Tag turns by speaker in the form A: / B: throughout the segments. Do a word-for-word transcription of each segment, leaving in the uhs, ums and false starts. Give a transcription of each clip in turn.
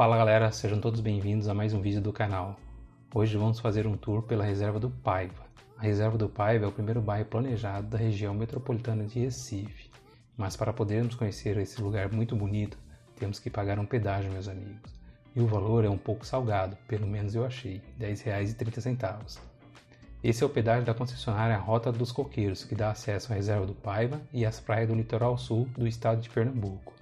A: Fala galera, sejam todos bem-vindos a mais um vídeo do canal. Hoje vamos fazer um tour pela Reserva do Paiva. A Reserva do Paiva é o primeiro bairro planejado da Região Metropolitana de Recife. Mas para podermos conhecer esse lugar muito bonito, temos que pagar um pedágio, meus amigos. E o valor é um pouco salgado, pelo menos eu achei, dez reais e trinta centavos. Esse é o pedágio da Concessionária Rota dos Coqueiros, que dá acesso à Reserva do Paiva e às praias do Litoral Sul do Estado de Pernambuco.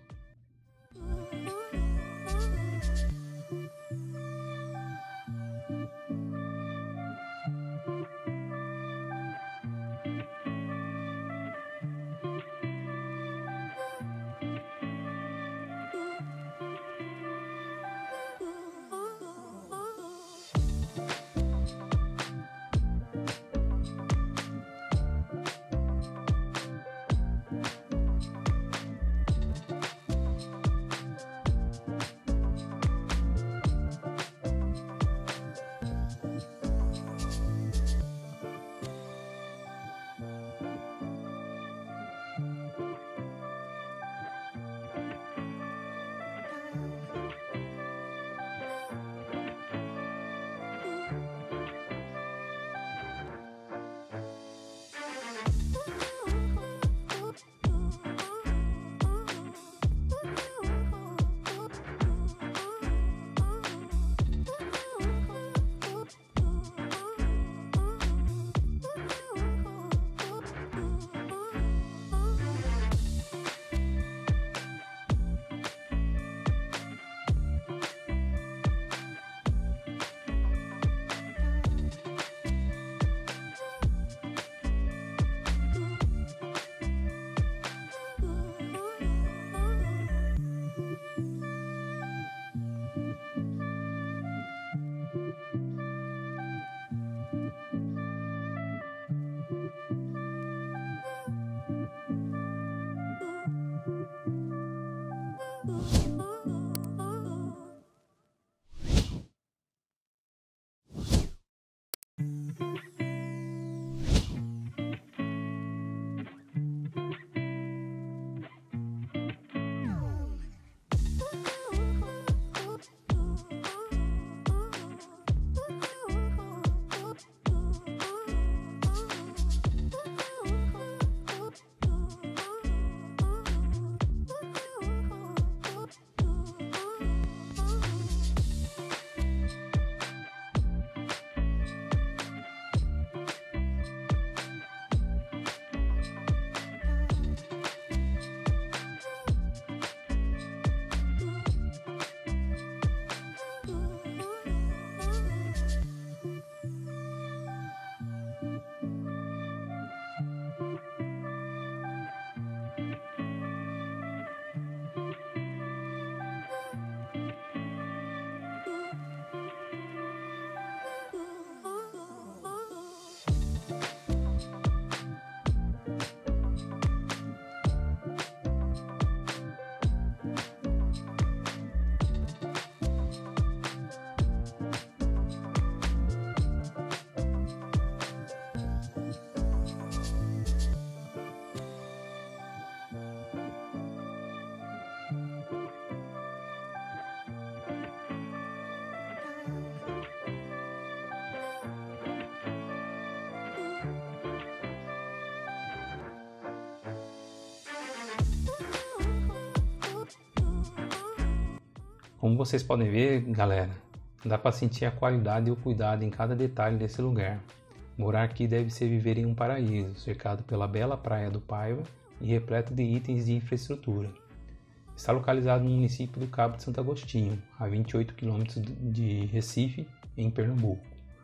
A: Como vocês podem ver, galera, dá para sentir a qualidade e o cuidado em cada detalhe desse lugar. Morar aqui deve ser viver em um paraíso, cercado pela bela praia do Paiva e repleto de itens de infra-estrutura. Está localizado no município do Cabo de Santo Agostinho, a vinte e oito quilômetros de Recife, em Pernambuco.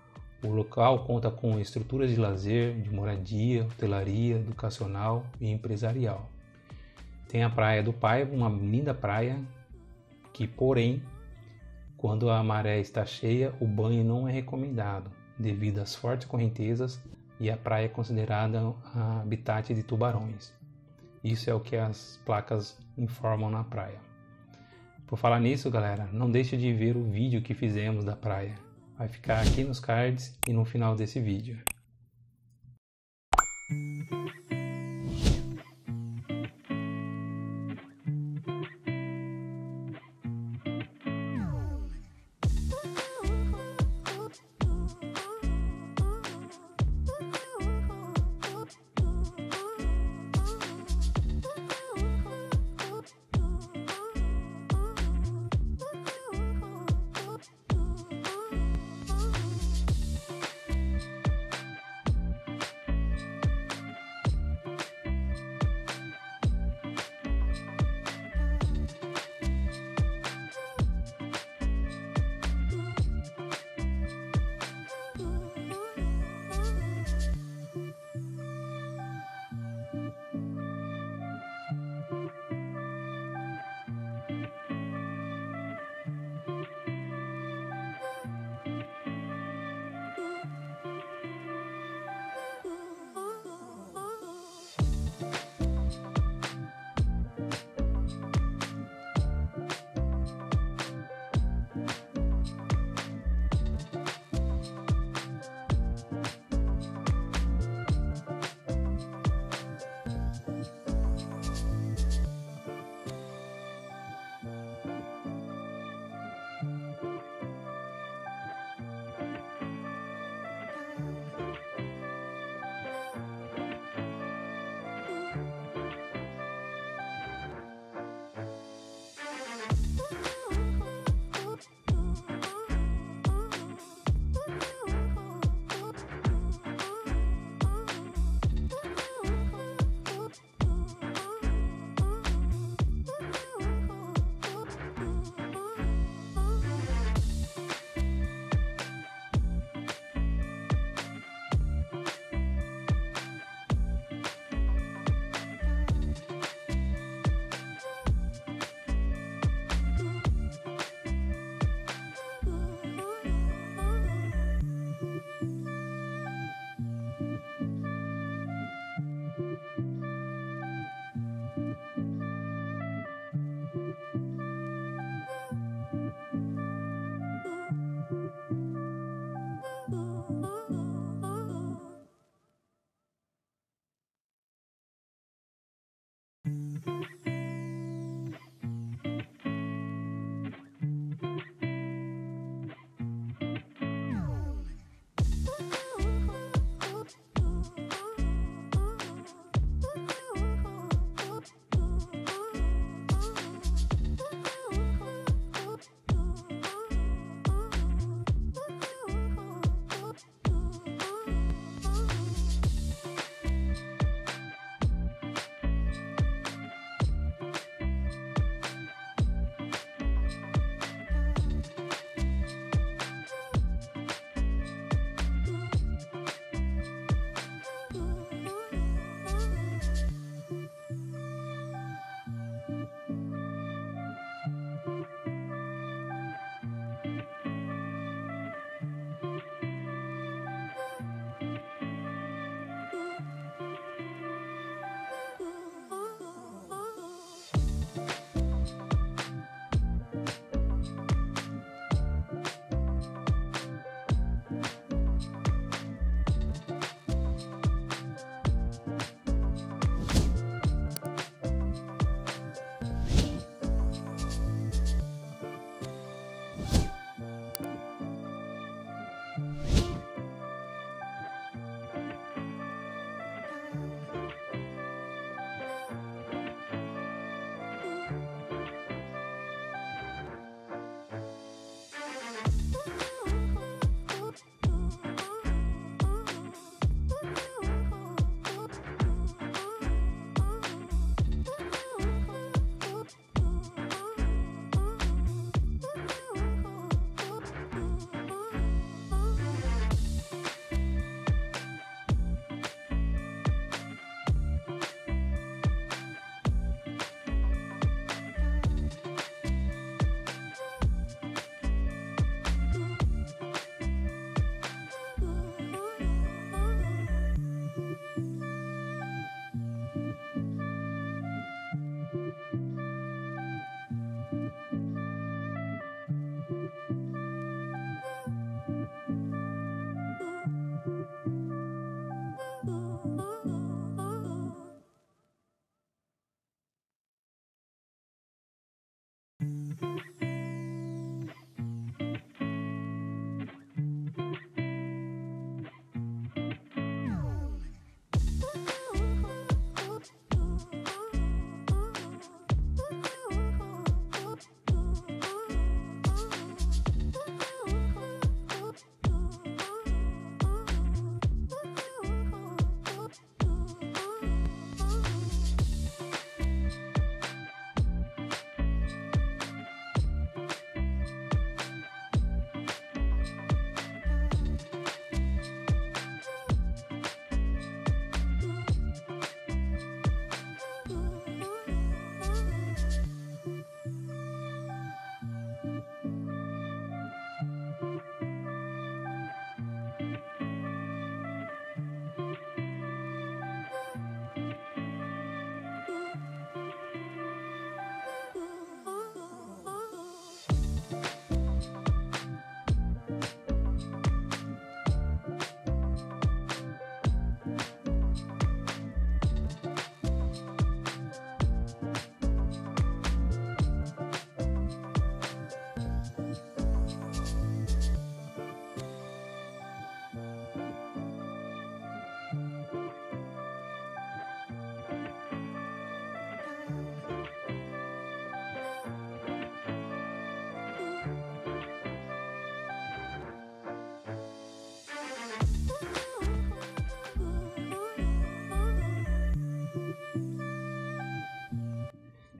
A: O local conta com estruturas de lazer, de moradia, hotelaria, educacional e empresarial. Tem a praia do Paiva, uma linda praia, que porém, quando a maré está cheia, o banho não é recomendado, devido às fortes correntezas e a praia é considerada habitat de tubarões. Isso é o que as placas informam na praia. Por falar nisso, galera, não deixe de ver o vídeo que fizemos da praia. Vai ficar aqui nos cards e no final desse vídeo.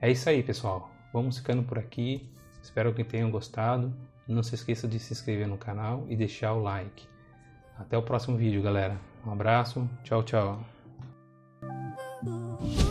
A: É isso aí, pessoal. Vamos ficando por aqui. Espero que tenham gostado. Não se esqueça de se inscrever no canal e deixar o like. Até o próximo vídeo, galera. Um abraço. Tchau, tchau.